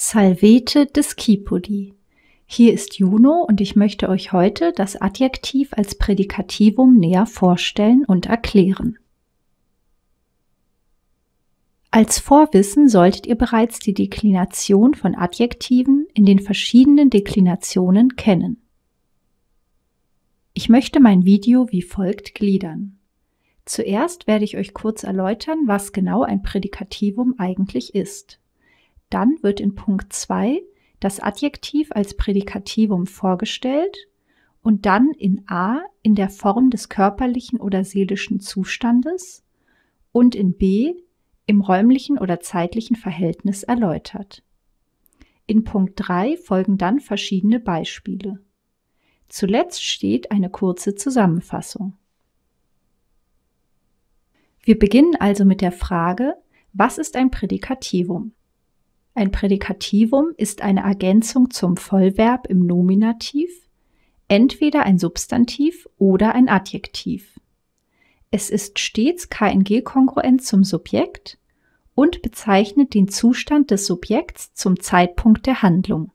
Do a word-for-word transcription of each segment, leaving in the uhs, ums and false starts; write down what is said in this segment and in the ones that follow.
Salvete discipuli. Hier ist Juno und ich möchte euch heute das Adjektiv als Prädikativum näher vorstellen und erklären. Als Vorwissen solltet ihr bereits die Deklination von Adjektiven in den verschiedenen Deklinationen kennen. Ich möchte mein Video wie folgt gliedern. Zuerst werde ich euch kurz erläutern, was genau ein Prädikativum eigentlich ist. Dann wird in Punkt zwei das Adjektiv als Prädikativum vorgestellt und dann in A in der Form des körperlichen oder seelischen Zustandes und in B im räumlichen oder zeitlichen Verhältnis erläutert. In Punkt drei folgen dann verschiedene Beispiele. Zuletzt steht eine kurze Zusammenfassung. Wir beginnen also mit der Frage, was ist ein Prädikativum? Ein Prädikativum ist eine Ergänzung zum Vollverb im Nominativ, entweder ein Substantiv oder ein Adjektiv. Es ist stets K N G-kongruent zum Subjekt und bezeichnet den Zustand des Subjekts zum Zeitpunkt der Handlung.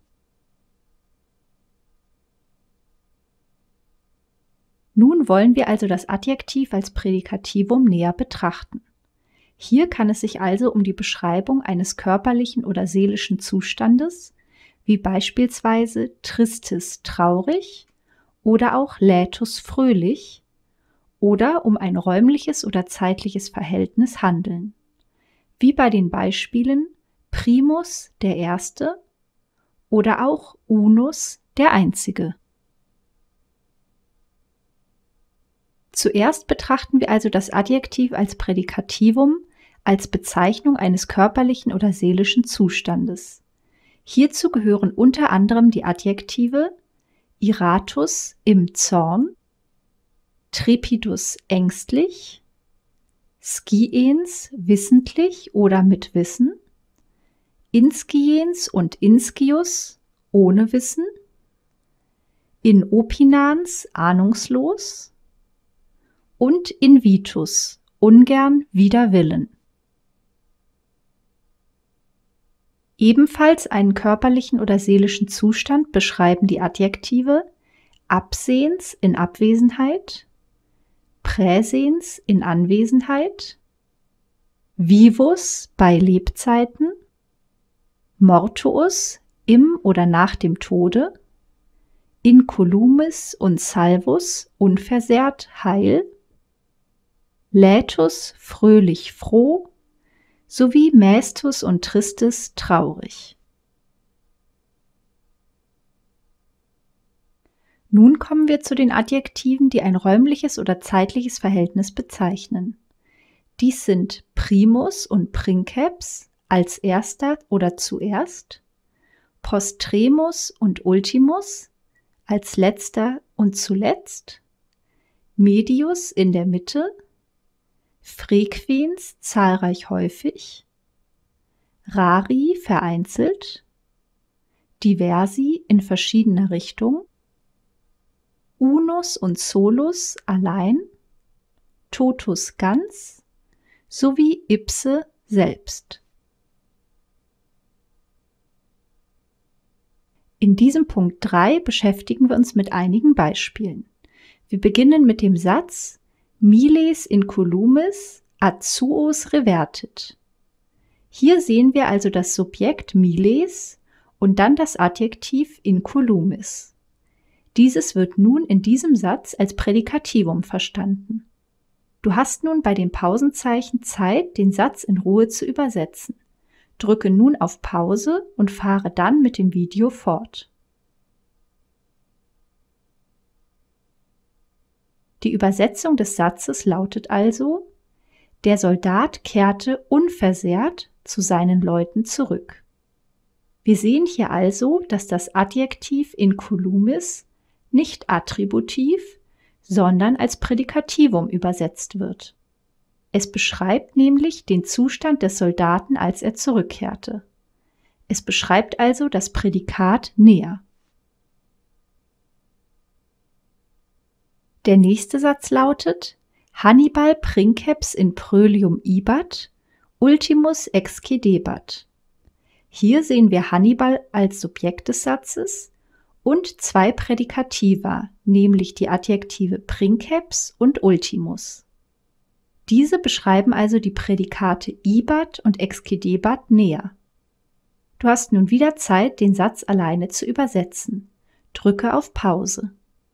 Nun wollen wir also das Adjektiv als Prädikativum näher betrachten. Hier kann es sich also um die Beschreibung eines körperlichen oder seelischen Zustandes, wie beispielsweise tristis traurig oder auch laetus fröhlich, oder um ein räumliches oder zeitliches Verhältnis handeln, wie bei den Beispielen primus der Erste oder auch unus der Einzige. Zuerst betrachten wir also das Adjektiv als Prädikativum als Bezeichnung eines körperlichen oder seelischen Zustandes. Hierzu gehören unter anderem die Adjektive iratus im Zorn, trepidus ängstlich, sciens wissentlich oder mit Wissen, insciens und inscius ohne Wissen, inopinans ahnungslos und invitus ungern wider Willen. Ebenfalls einen körperlichen oder seelischen Zustand beschreiben die Adjektive absehens in Abwesenheit, präsens in Anwesenheit, vivus bei Lebzeiten, mortuus im oder nach dem Tode, incolumis und salvus unversehrt heil, laetus fröhlich froh, sowie maestus und tristis traurig. Nun kommen wir zu den Adjektiven, die ein räumliches oder zeitliches Verhältnis bezeichnen. Dies sind primus und princeps als erster oder zuerst, postremus und ultimus als letzter und zuletzt, medius in der Mitte, frequens zahlreich häufig, rari vereinzelt, diversi in verschiedener Richtung, unus und solus allein, totus ganz, sowie ipse selbst. In diesem Punkt drei beschäftigen wir uns mit einigen Beispielen. Wir beginnen mit dem Satz miles incolumis ad suos revertit. Hier sehen wir also das Subjekt miles und dann das Adjektiv incolumis. Dieses wird nun in diesem Satz als Prädikativum verstanden. Du hast nun bei dem Pausenzeichen Zeit, den Satz in Ruhe zu übersetzen. Drücke nun auf Pause und fahre dann mit dem Video fort. Die Übersetzung des Satzes lautet also: Der Soldat kehrte unversehrt zu seinen Leuten zurück. Wir sehen hier also, dass das Adjektiv incolumis nicht attributiv, sondern als Prädikativum übersetzt wird. Es beschreibt nämlich den Zustand des Soldaten, als er zurückkehrte. Es beschreibt also das Prädikat näher. Der nächste Satz lautet: Hannibal princeps in prölium ibat, ultimus excedebat. Hier sehen wir Hannibal als Subjekt des Satzes und zwei Prädikativa, nämlich die Adjektive princeps und ultimus. Diese beschreiben also die Prädikate ibat und excidebat näher. Du hast nun wieder Zeit, den Satz alleine zu übersetzen. Drücke auf Pause.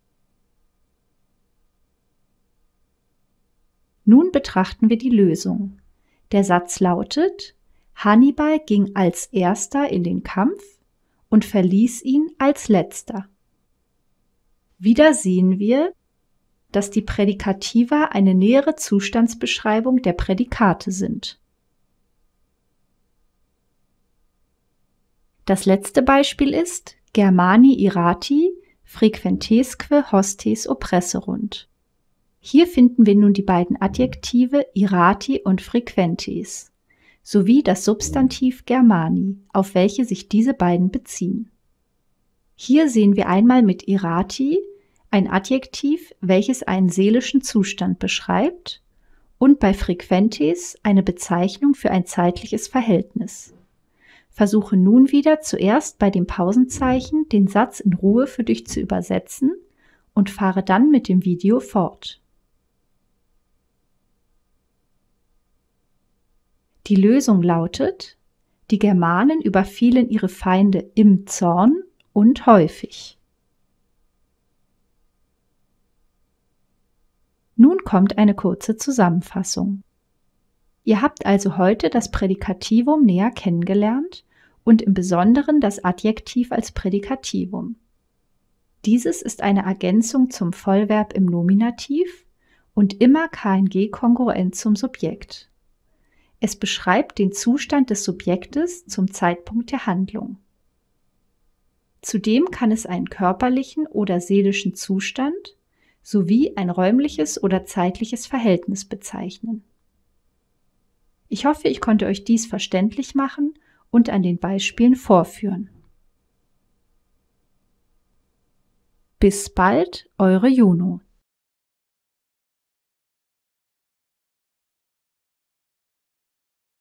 Nun betrachten wir die Lösung. Der Satz lautet: Hannibal ging als Erster in den Kampf und verließ ihn als Letzter. Wieder sehen wir, dass die Prädikativa eine nähere Zustandsbeschreibung der Prädikate sind. Das letzte Beispiel ist Germani irati frequentesque hostes oppresserunt. Hier finden wir nun die beiden Adjektive irati und frequentes sowie das Substantiv Germani, auf welche sich diese beiden beziehen. Hier sehen wir einmal mit irati ein Adjektiv, welches einen seelischen Zustand beschreibt, und bei frequentes eine Bezeichnung für ein zeitliches Verhältnis. Versuche nun wieder zuerst bei dem Pausenzeichen den Satz in Ruhe für dich zu übersetzen und fahre dann mit dem Video fort. Die Lösung lautet: Die Germanen überfielen ihre Feinde im Zorn und häufig. Nun kommt eine kurze Zusammenfassung. Ihr habt also heute das Prädikativum näher kennengelernt und im Besonderen das Adjektiv als Prädikativum. Dieses ist eine Ergänzung zum Vollverb im Nominativ und immer K N G-kongruent zum Subjekt. Es beschreibt den Zustand des Subjektes zum Zeitpunkt der Handlung. Zudem kann es einen körperlichen oder seelischen Zustand sowie ein räumliches oder zeitliches Verhältnis bezeichnen. Ich hoffe, ich konnte euch dies verständlich machen und an den Beispielen vorführen. Bis bald, eure Juno.